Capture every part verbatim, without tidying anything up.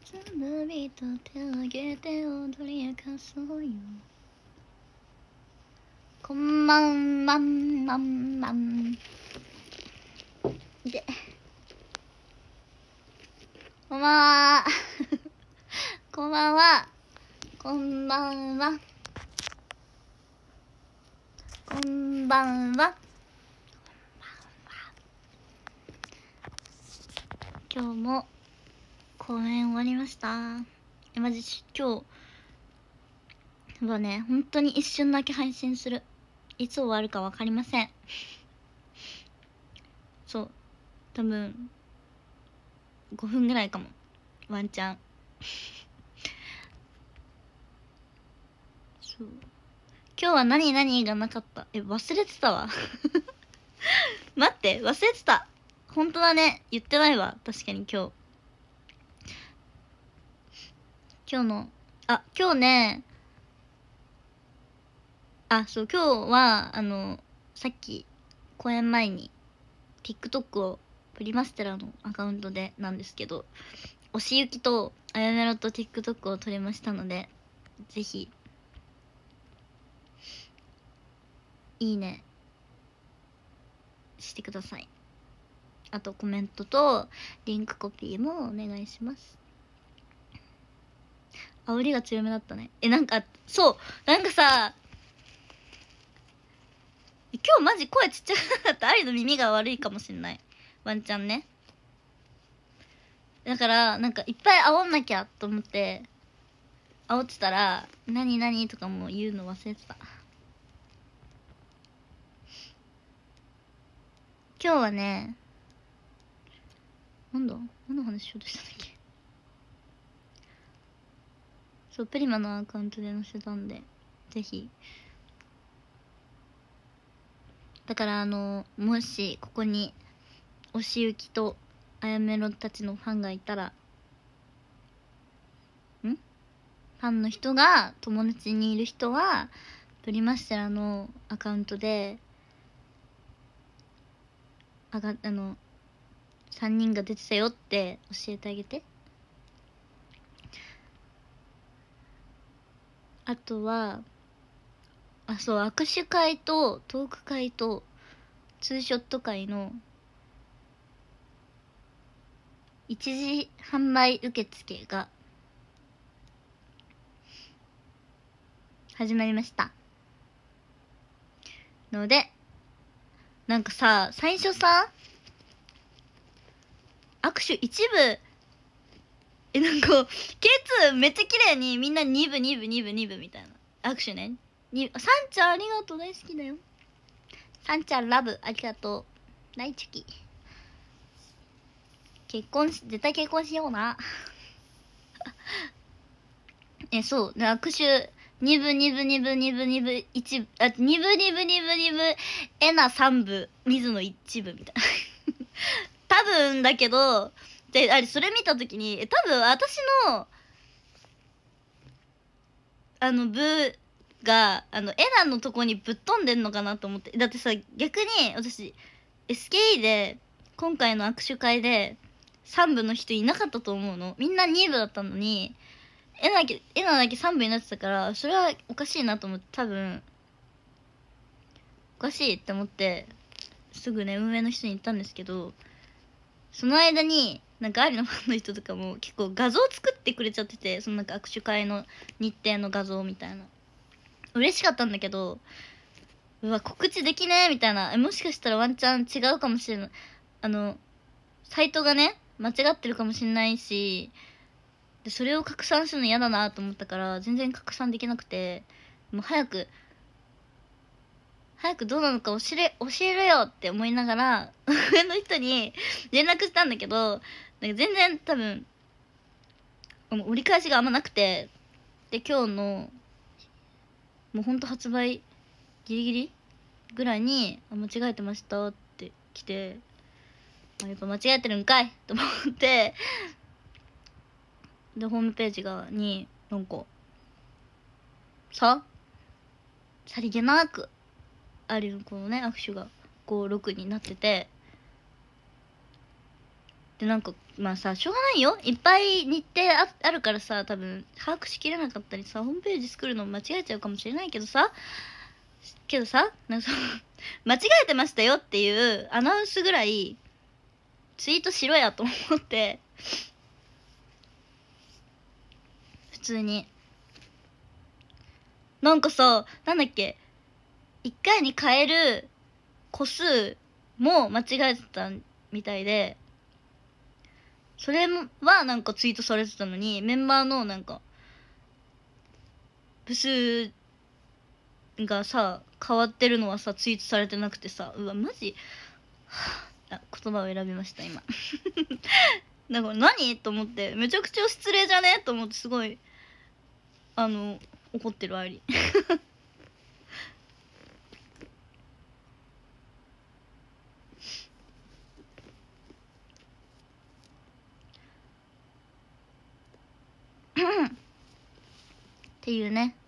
つびと手を挙げて踊り明かそうよ。こんばんまんまんまんで、こんばんはこんばんはこんばんはこんばんは。今日も公演終わりました。え、マジ今日はね、本当に一瞬だけ配信する。いつ終わるか分かりません。そう、多分ごふんぐらいかも、ワンチャンそう、今日は何々がなかった。え、忘れてたわ待って、忘れてた。本当だね、言ってないわ。確かに今日今日のあ今日ねあそう今日はあのさっき公演前に TikTok をプリマステラのアカウントでなんですけど、おしゆきとあやめろと TikTok を撮れましたので、ぜひいいねしてください。あとコメントとリンクコピーもお願いします。煽りが強めだったね。え、なんかそうなんかさ、今日マジ声ちっちゃくなかった。アリの耳が悪いかもしんない、ワンチャンね。だからなんかいっぱい煽んなきゃと思って煽ってたら「何何?」とかも言うの忘れてた。今日はね、なんだ何の話しようとしたんだっけ。そう、プリマのアカウントで載せたんでぜひ。だからあのもしここにおしゆきとあやめろたちのファンがいたら、んファンの人が友達にいる人はプリマステラのアカウントであがあのさんにんが出てたよって教えてあげて。あとはあそう握手会とトーク会とツーショット会の一時販売受付が始まりましたので、なんかさ最初さ握手一部えなんか ケーツー めっちゃ綺麗にみんなに部に部に部に部みたいな握手ね。にさんちゃんありがとう、大好きだよ。さんちゃんラブありがとう、大好き。結婚し絶対結婚しようなえそうで握手に部に部に部に部に部いち部あに部に部に部に部えなさん部水野いち部みたいな多分だけど、であれそれ見た時にえ多分私のあの部があのエナのとこにぶっ飛んでんのかなと思って。だってさ逆に私 エスケーイー で今回の握手会でさん部の人いなかったと思うの。みんなに部だったのにエナだけエナだけさん部になってたから、それはおかしいなと思って、多分おかしいって思ってすぐね運営の人に言ったんですけど、その間になんかアリのファンの人とかも結構画像作ってくれちゃってて、そのなんか握手会の日程の画像みたいな。嬉しかったんだけど、うわ告知できねえみたいな、えもしかしたらワンチャン違うかもしれない、あのサイトがね間違ってるかもしれないし、でそれを拡散するの嫌だなと思ったから全然拡散できなくて、もう早く早くどうなのか教え教えろよって思いながら上の人に連絡したんだけど、なんか全然多分もう折り返しがあんまなくて、で今日のもうほんと発売ギリギリぐらいに「あ間違えてました」って来て、あやっぱ間違えてるんかいと思ってでホームページがになんかささりげなくあれのこのね握手がごろくになってて、 でなんかまあさしょうがないよ、いっぱい日程 あ, あるからさ、多分把握しきれなかったりさ、ホームページ作るの間違えちゃうかもしれないけどさけどさなんか間違えてましたよっていうアナウンスぐらいツイートしろやと思って、普通になんかさ、なんだっけ、いっかいに変える個数も間違えてたみたいで、それはなんかツイートされてたのに、メンバーのなんか部数がさ変わってるのはさツイートされてなくてさ、うわマジ、はあ、言葉を選びました今だから何と思って、めちゃくちゃ失礼じゃねと思って、すごいあの怒ってるありっていうね。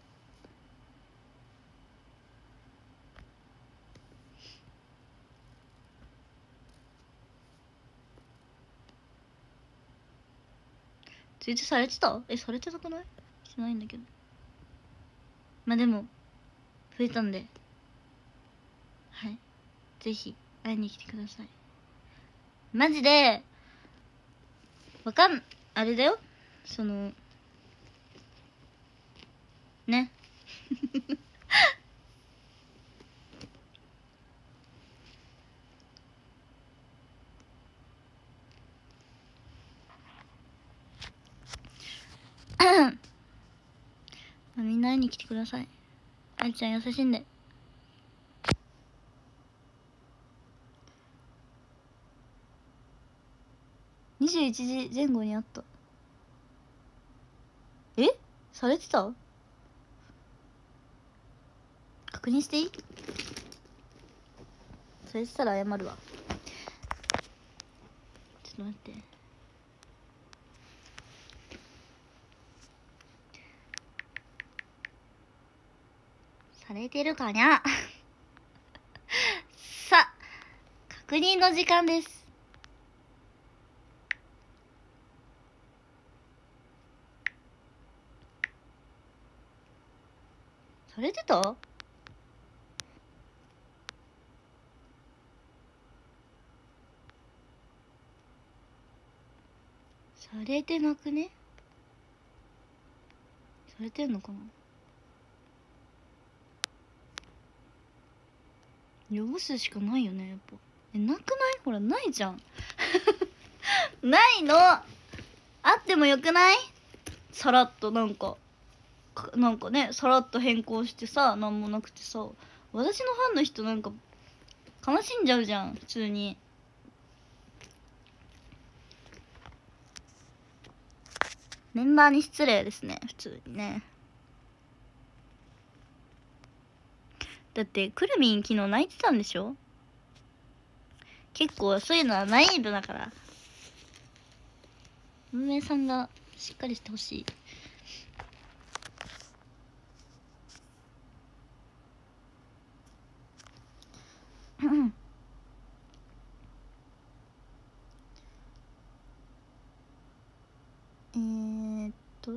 ツイートされてた？え、されてなくない？してないんだけど。まあでも増えたんで、はい、ぜひ会いに来てください。マジでわかんあれだよ、そのねみんな会いに来てください。あいちゃん優しいんで。にじゅういちじぜん後にあった。え、されてた？確認していい？されてたら謝るわ。ちょっと待って。されてるかにゃさ、確認の時間です。されてた？されてなくね？されてんのかな？予母数しかないよね、やっぱ。え、なくない？ほら、ないじゃんないの。あってもよくない？さらっとなんかなんかね、さらっと変更してさ、なんもなくてさ、私のファンの人なんか悲しんじゃうじゃん、普通に。メンバーに失礼ですね、普通にね。だってくるみん昨日泣いてたんでしょ？結構そういうのはナイーブだから、運営さんがしっかりしてほしい。えーっと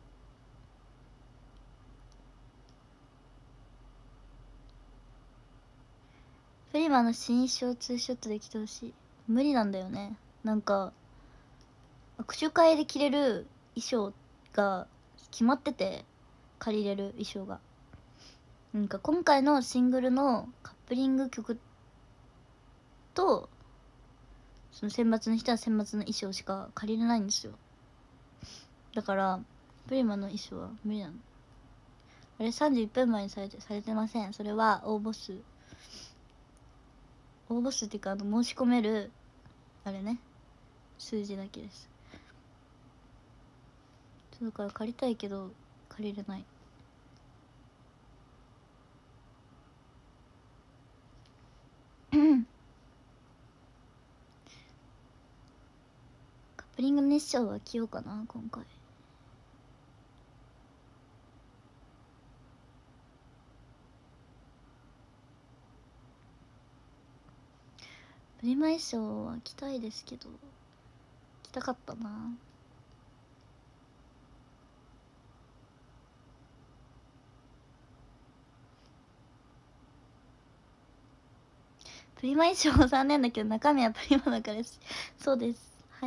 プリマの新衣装ツーショットで着てほしい。無理なんだよね。なんか握手会で着れる衣装が決まってて、借りれる衣装がなんか今回のシングルのカップリング曲とその選抜の人は選抜の衣装しか借りれないんですよ。だからプリマの衣装は無理なの。あれさんじゅういっぷんまえにされてされてません。それは応募数応募数っていうか、あの申し込めるあれね、数字だけです。だから借りたいけど借りれない。カップリングの衣装は着ようかな今回。プリマ衣装は着たいですけど、 たかったな。プリマ衣装も残念だけど中身はプリマだからです。そうです。はい。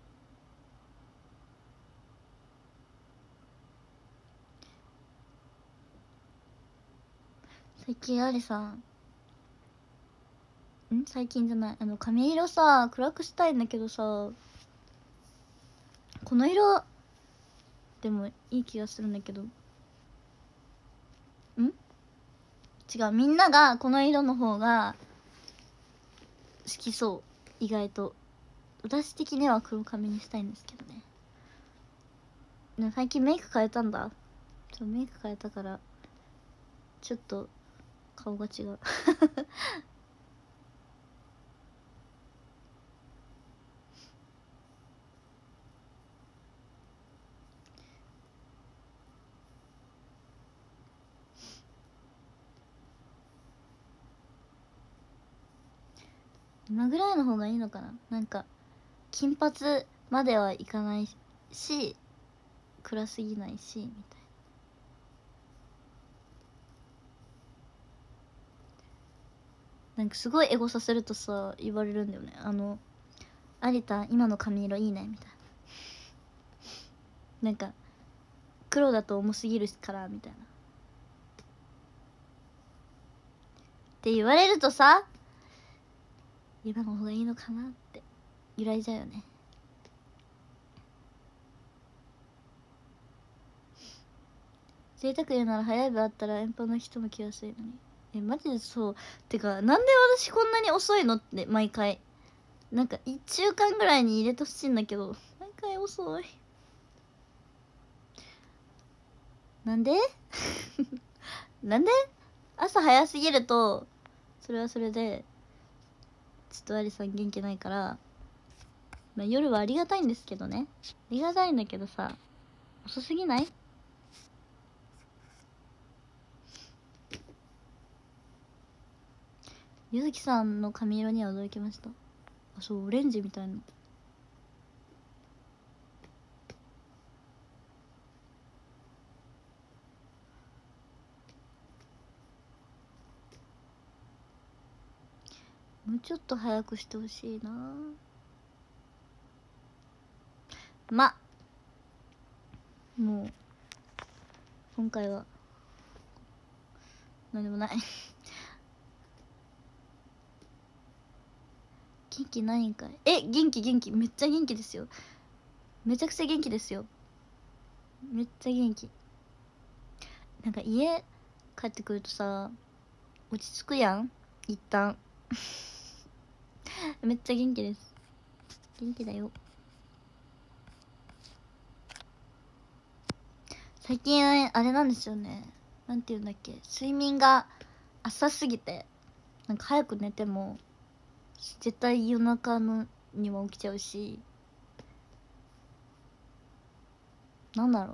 最近あれさんん最近じゃない、あの髪色さ暗くしたいんだけどさ、この色でもいい気がするんだけど、ん違う、みんながこの色の方が好きそう。意外と私的には黒髪にしたいんですけどね。ね、最近メイク変えたんだ。ちょメイク変えたからちょっと顔が違う今ぐらいの方がいいのかな。なんか金髪まではいかないし暗すぎないしみたいな。なんかすごいエゴさせるとさ言われるんだよね。あの有田今の髪色いいねみたいな。なんか黒だと重すぎるからみたいなって言われるとさ、今の方がいいのかなって揺らいじゃうよね。贅沢言うなら早い部あったら遠方の人も来やすいのに。えマジでそう。てかなんで私こんなに遅いのって毎回。なんかいっしゅうかんぐらいに入れてほしいんだけど毎回遅い。なんでなんで朝早すぎるとそれはそれでちょっとアリさん元気ないから、まあ、夜はありがたいんですけどね。ありがたいんだけどさ遅すぎない？ゆずきさんの髪色には驚きました。あ、そうオレンジみたいな。もうちょっと早くしてほしいな。まもう今回は何でもない元気ないんかい。え元気元気めっちゃ元気ですよ。めちゃくちゃ元気ですよ。めっちゃ元気。なんか家帰ってくるとさ落ち着くやん一旦めっちゃ元気です。元気だよ。最近あれなんですよね、なんていうんだっけ、睡眠が浅すぎてなんか早く寝ても絶対夜中のには起きちゃうし、なんだろう、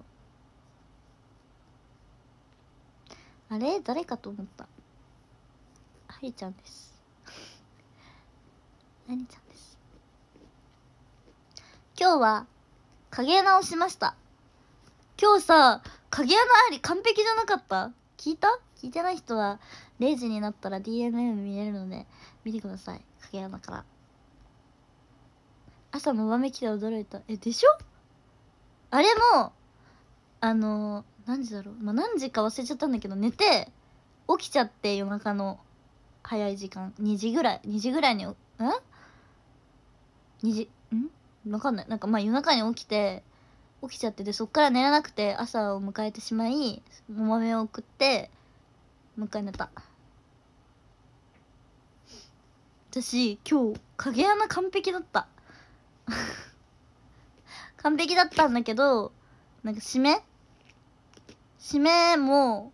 あれ誰かと思った。はりちゃんですはりちゃんです。今日は影穴をしました。今日さ影穴あり完璧じゃなかった？聞いた？聞いてない人はれいじになったら ディーエヌエム 見れるので見てください。影穴から朝のばめきて驚いた。えでしょ？あれもあのー、何時だろう、まあ、何時か忘れちゃったんだけど寝て起きちゃって、夜中の早い時間にじぐらいにじぐらいにんにじん分かんない、なんかまあ夜中に起きて起きちゃって、でそっから寝れなくて朝を迎えてしまいお豆を送ってもう一回寝た。私今日影穴完璧だった完璧だったんだけど、なんか締め締めも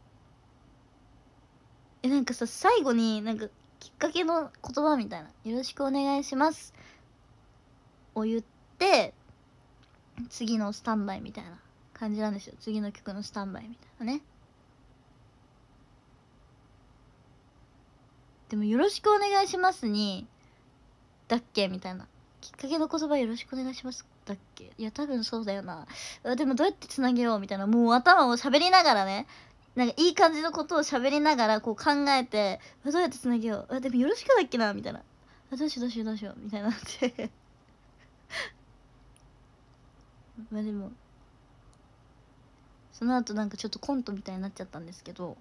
えなんかさ最後になんかきっかけの言葉みたいな「よろしくお願いします」を言って次のスタンバイみたいな感じなんですよ。次の曲のスタンバイみたいなね。でも「よろしくお願いします」にだっけみたいなきっかけの言葉よろしくお願いしますだっけ。いや多分そうだよな。でもどうやってつなげようみたいな、もう頭を喋りながらね、なんかいい感じのことを喋りながらこう考えて、どうやってつなげよう、あでもよろしくだっけなみたいな、あどうしようどうしようどうしようみたいなってまあでもその後なんかちょっとコントみたいになっちゃったんですけど、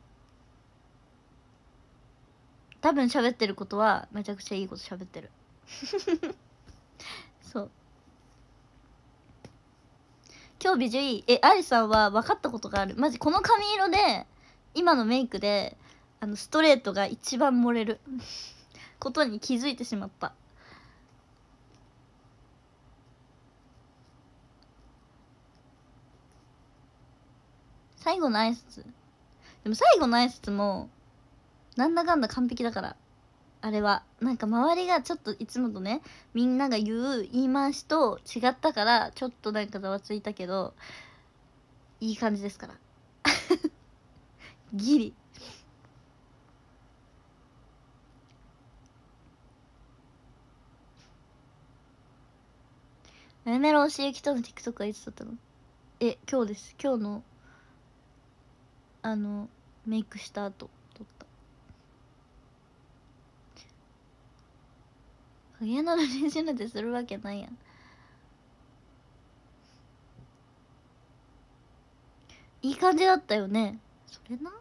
多分喋ってることはめちゃくちゃいいこと喋ってるそう今日美女いい。えアリさんは分かったことがある。マジこの髪色で今のメイクであのストレートが一番盛れることに気づいてしまった。最後の挨拶でも最後の挨拶もなんだかんだ完璧だから。あれはなんか周りがちょっといつもとねみんなが言う言い回しと違ったからちょっとなんかざわついたけどいい感じですからギリ。メメロ推しゆきとの TikTok はいつ撮ったの。え今日です。今日のあのメイクした後撮った。影山の練習なんてするわけないやん。いい感じだったよねそれな。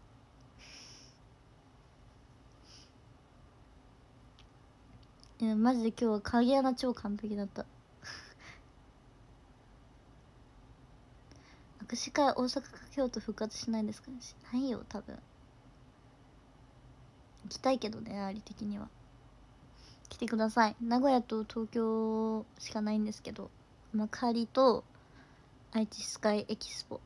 いやマジで今日は影穴超完璧だった握手会大阪か京都復活しないんですかね。しないよ多分。行きたいけどねあり的には。来てください。名古屋と東京しかないんですけど、幕張と愛知スカイエキスポ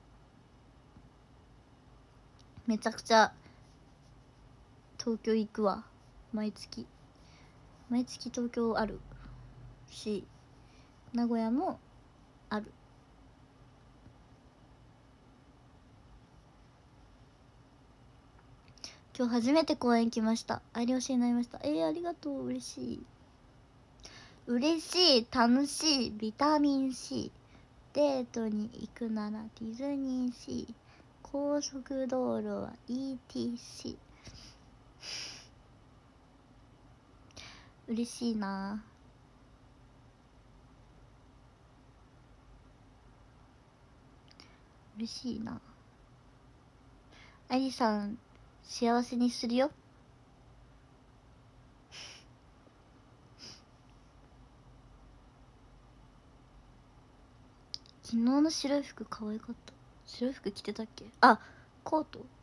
めちゃくちゃ東京行くわ。毎月毎月東京あるし名古屋もある。今日初めて公園来ました。有吉になりました。えー、ありがとう。嬉しい嬉しい楽しいビタミン C。 デートに行くならディズニーシー。高速道路は イーティーシー。 嬉しいな。嬉しいな。アリさん幸せにするよ。昨日の白い服可愛かった。白い服着てたっけ。あコート。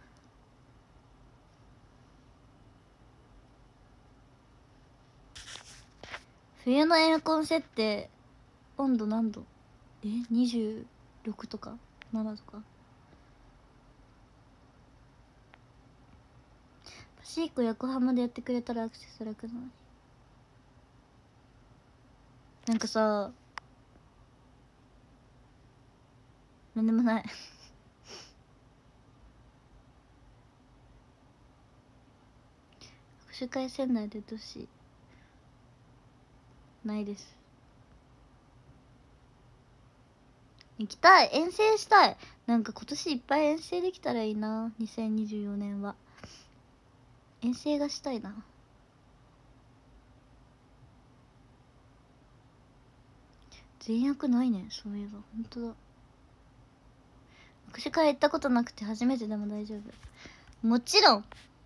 冬のエアコン設定温度何度。えにじゅうろくとかななとか。パシーコ横浜でやってくれたらアクセス楽なのに。なんかさなんでもない握手会仙台でやってほしい。ないです。行きたい。遠征したい。なんか今年いっぱい遠征できたらいいな。にせんにじゅうよねんは遠征がしたいな。全役ないねそういえば。ほんとだ。握手会行ったことなくて初めてでも大丈夫。もちろん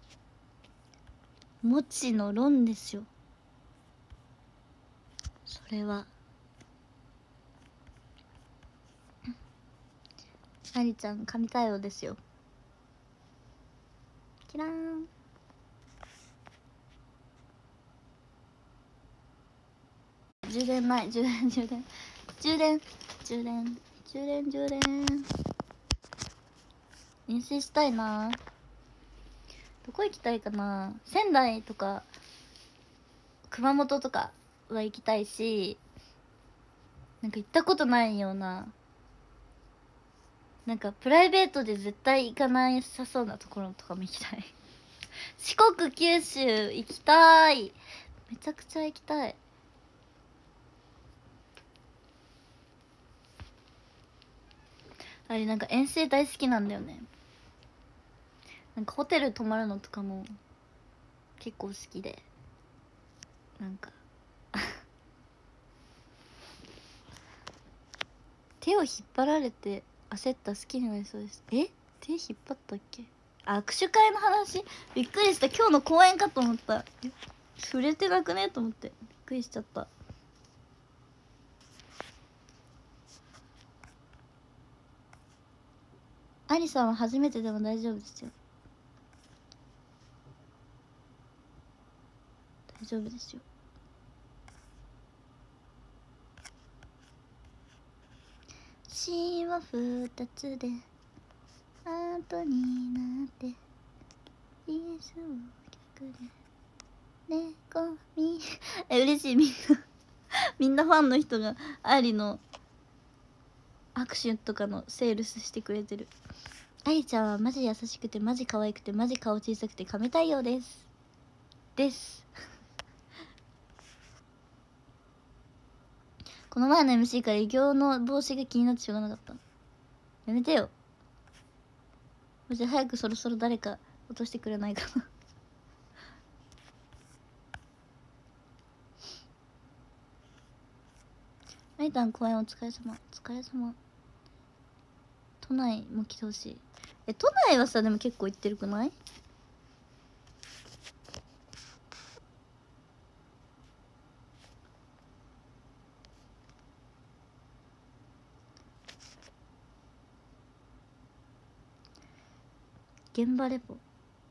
もちのろんですよそれは。ありちゃん神対応ですよ。キラーン。充電ない充電充電充電充電充電充電遠征したいな。どこ行きたいかな。仙台とか熊本とかは行きたいし、なんか行ったことないような、なんかプライベートで絶対行かないさそうなところとかも行きたい四国九州行きたい。めちゃくちゃ行きたい。 あれなんか遠征大好きなんだよね。なんかホテル泊まるのとかも結構好きで、なんか手を引っ張られて焦った好きになりそうです。え、手引っ張ったっけ？あ、握手会の話、びっくりした。今日の公演かと思った。触れてなくねと思ってびっくりしちゃった。アリさんは初めてでも大丈夫ですよ。大丈夫ですよ。詩は二つで後になってイエスを逆で猫みえ嬉しい。みんなみんなファンの人がアリの握手とかのセールスしてくれてる。アリちゃんはマジ優しくてマジ可愛くてマジ顔小さくて亀太陽ですですこの前の エムシー から異形の帽子が気になってしょうがなかった。やめてよマジで。早くそろそろ誰か落としてくれないかなアイタン公演お疲れ様。お疲れ様。都内も来てほしい。え、都内はさでも結構行ってるくない？現場レポ。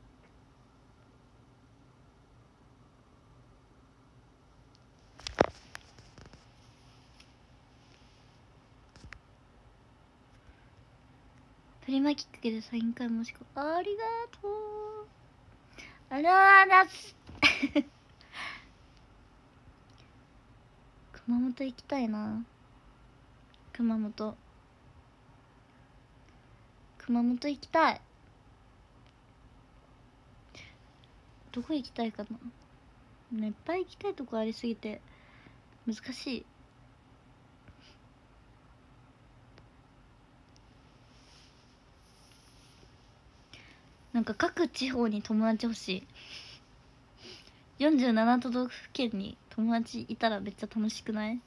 プリマきっかけでサイン会申し込む。ありがとう。あらーだす熊本行きたいな。熊本熊本行きたい。どこ行きたいかな。いっぱい行きたいとこありすぎて難しい。なんか各地方に友達欲しい。よんじゅうなな都道府県に友達いたらめっちゃ楽しくない？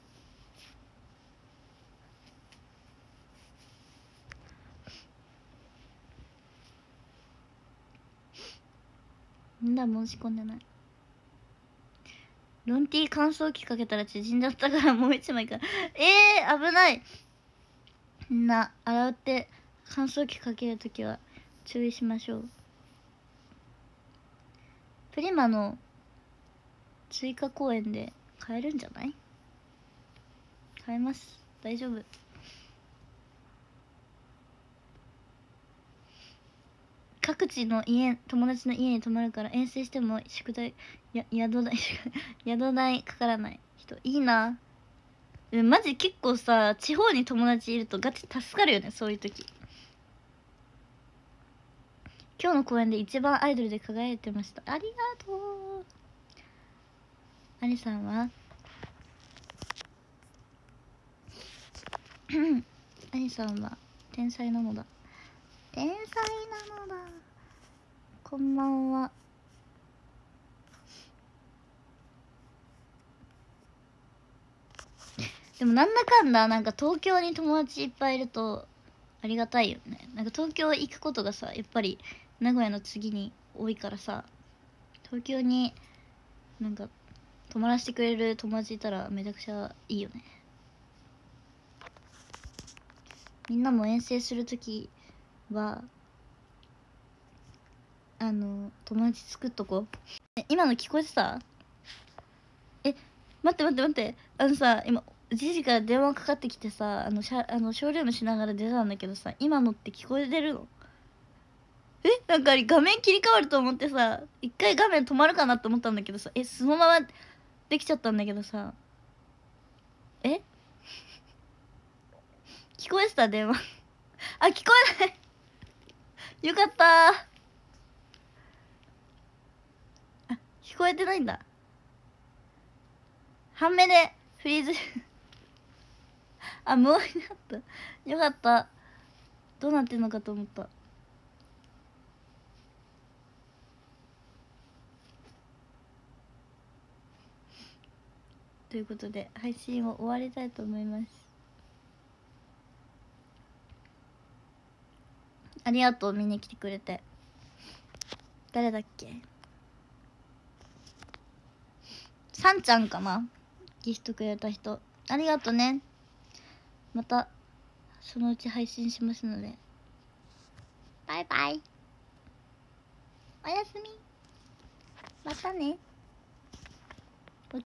みんな申し込んでない。ロンティー乾燥機かけたら縮んじゃったからもう一枚か。えー、危ない。みんな洗うって乾燥機かけるときは注意しましょう。プリマの追加公演で買えるんじゃない？買えます、大丈夫。各地の家友達の家に泊まるから遠征しても宿題や宿代宿代かからない人いいな。マジ結構さ地方に友達いるとガチ助かるよね。そういう時今日の公演で一番アイドルで輝いてました。ありがとう。アリさんはアリさんは天才なのだ。天才なのだ。こんばんは。でもなんだかんだなんか東京に友達いっぱいいるとありがたいよね。なんか東京行くことがさやっぱり名古屋の次に多いからさ、東京になんか泊まらせてくれる友達いたらめちゃくちゃいいよね。みんなも遠征するときはあの友達作っとこう。え、今の聞こえてた？え、待って待って待って、あのさ今じじから電話かかってきてさ、あのシャあのショールームしながら出たんだけどさ、今のって聞こえてるの？え、なんか画面切り替わると思ってさ一回画面止まるかなと思ったんだけどさ、えそのままできちゃったんだけどさ、え聞こえてた電話あ、聞こえないよかったー。あ、聞こえてないんだ。半目でフリーズあ、無音になった。よかった。 どうなってんのかと思った。ということで配信を終わりたいと思います。ありがとう、見に来てくれて。誰だっけ、さんちゃんかな、ギフトくれた人。ありがとね。またそのうち配信しますので、バイバイ、おやすみ、またね。